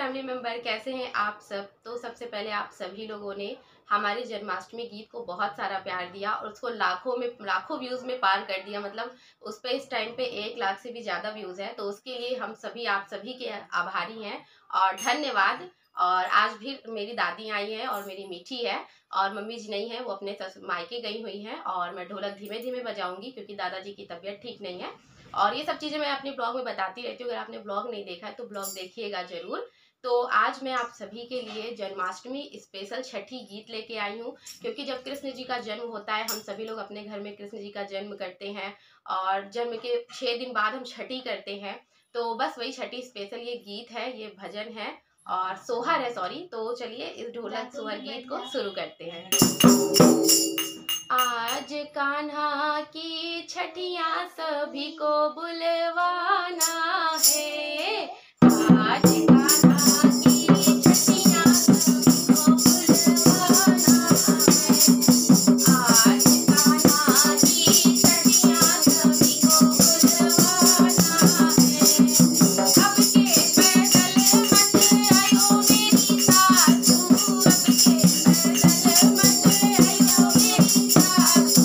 Family member, कैसे हैं आप सब। तो सबसे पहले आप सभी लोगों ने हमारे जन्माष्टमी गीत को बहुत सारा प्यार दिया और उसको लाखों व्यूज़ में पार कर दिया। मतलब उस पे इस टाइम पे 1 लाख से भी ज़्यादा व्यूज़ हैं। तो उसके लिए हम सभी आप सभी के आभारी हैं और धन्यवाद। और आज भी मेरी दादी आई हैं और मेरी मीठी है और मम्मी जी नहीं है, वो अपने मायके गई हुई हैं। और मैं ढोलक धीमे धीमे बजाऊंगी क्योंकि दादाजी की तबीयत ठीक नहीं है। और ये सब चीज़ें मैं अपने ब्लॉग में बताती रहती हूँ। अगर आपने ब्लॉग नहीं देखा है तो ब्लॉग देखिएगा ज़रूर। तो आज मैं आप सभी के लिए जन्माष्टमी स्पेशल छठी गीत लेके आई हूँ, क्योंकि जब कृष्ण जी का जन्म होता है हम सभी लोग अपने घर में कृष्ण जी का जन्म करते हैं और जन्म के 6 दिन बाद हम छठी करते हैं। तो बस वही छठी स्पेशल ये गीत है, ये भजन है और सोहर है, सॉरी। तो चलिए इस ढोलक सोहर गीत को शुरू करते हैं। आज कान्हा की छठियां सभी को बुलवाना है। आज कान्हा की छठियां सभी को बुलवाना है। आज कान्हा की छठियां सभी को बुलवाना है। अब के पैदल मत आयो मेरी सासू, अब के पैदल मत आयो मेरी सासू।